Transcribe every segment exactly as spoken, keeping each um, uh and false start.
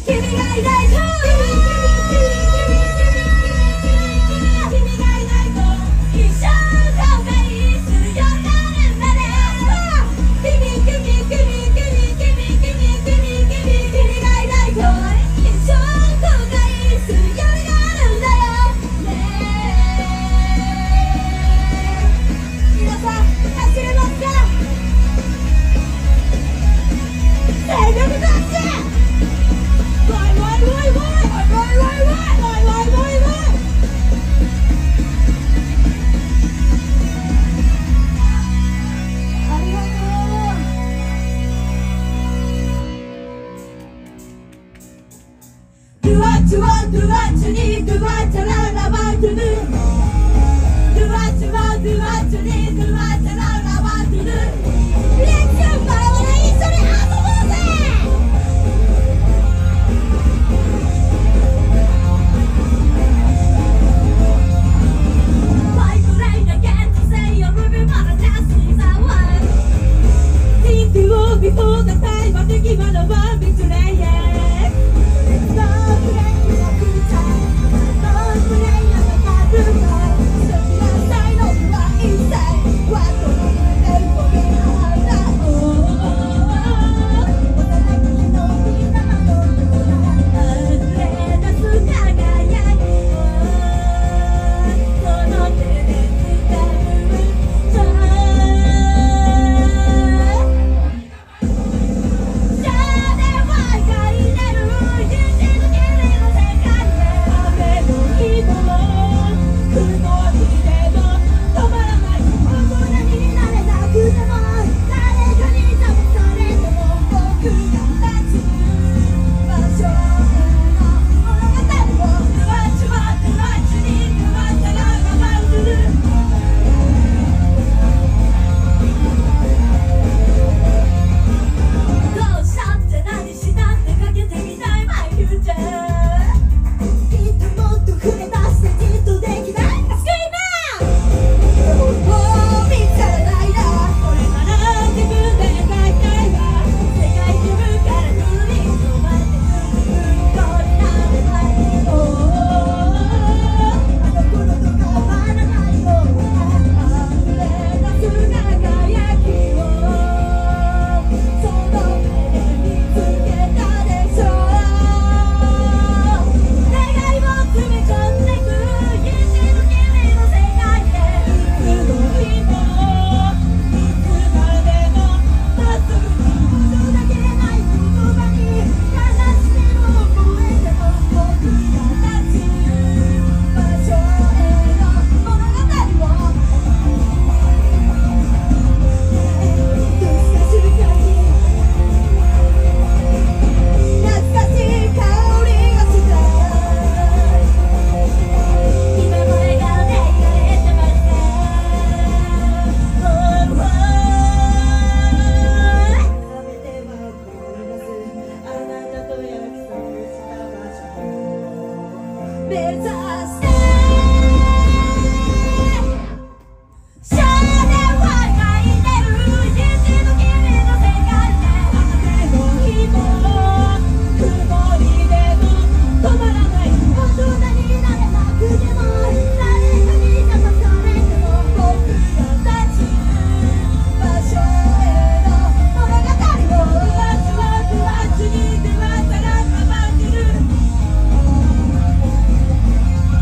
「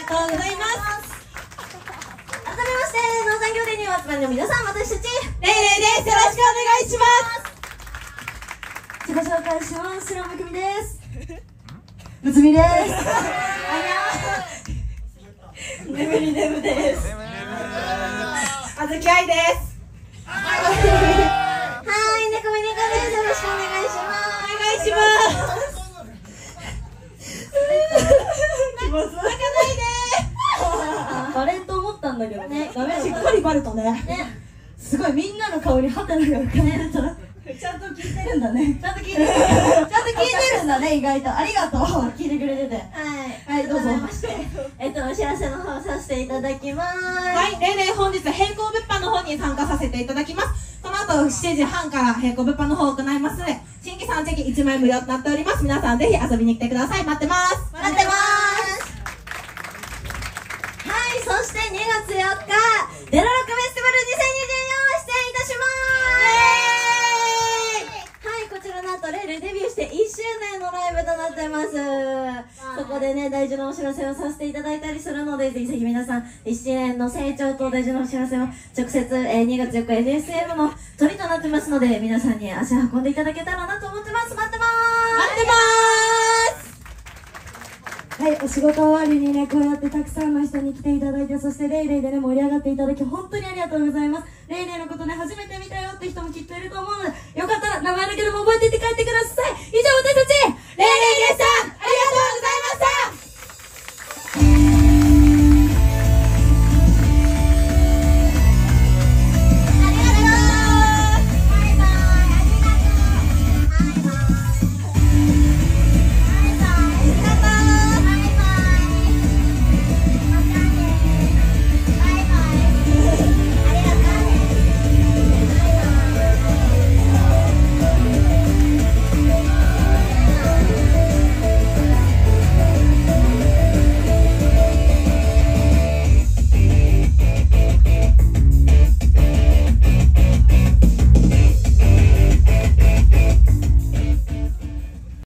とうございます。 改めまして農産業連にお集まりの皆さん、私たちレイレイです。よろしくお願いします。 自己紹介します。白むくみです。むつみです。あやー。ねむりねむです。 あずきあいです。 はい、ねこみねこです。よろしくお願いします。 お願いします。気持ち悪くないでバレんと思ったんだけどね。 ダメ、しっかりバレたね。 ね、すごいみんなの顔にハテナが浮かんでた。ちゃんと聞いてるんだね。ちゃんと聞いてる。ちゃんと聞いてるんだね、意外と。ありがとう。聞いてくれてて。はい。はい、どうぞ。えっと、お知らせの方させていただきます。 はい、レイレイ本日並行物販の方に参加させていただきます。この後しちじはんから並行物販の方を行いますので、新規さんチェキいちまい無料となっております。皆さんぜひ遊びに来てください。待ってます。 待ってます。はい、そしてにがつよっか、デラロックフェスティバルにせんにじゅうよん出演いたします。はい、こちらなんとレイレイデビューしていっしゅうねんのライブとなってます。そこでね、大事なお知らせをさせていただいたりするので、ぜひぜひ皆さんいちねんの成長と大事なお知らせを直接、えー、にがつよっか エヌエスエム の鳥となってますので、皆さんに足を運んでいただけたらなと思ってます。待ってまーす。 待ってまーす。 はい、お仕事終わりにね、こうやってたくさんの人に来ていただいて、そしてレイレイでね、盛り上がっていただき、本当にありがとうございます。レイレイのことね、初めて見たよって人もきっといると思うので、よかったら名前だけでも覚えていって帰ってください。以上、私たち、レイレイでした。